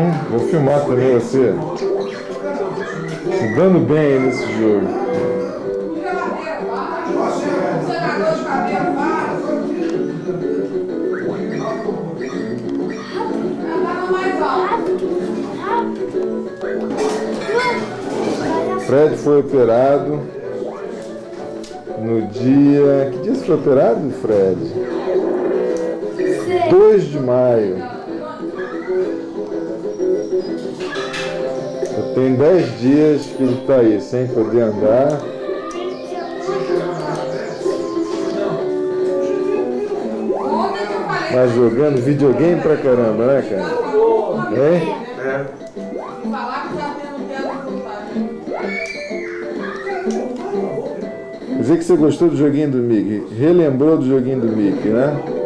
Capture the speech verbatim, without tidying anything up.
hein? Vou filmar também você. Se dando bem nesse jogo. Fred foi operado no dia... Que dia você foi operado, Fred? dois de maio. Já tem dez dias que ele está aí, sem poder andar. Mas jogando videogame pra caramba, né, cara? Hein? É. Quer dizer que você gostou do joguinho do Mickey, relembrou do joguinho do Mickey, né?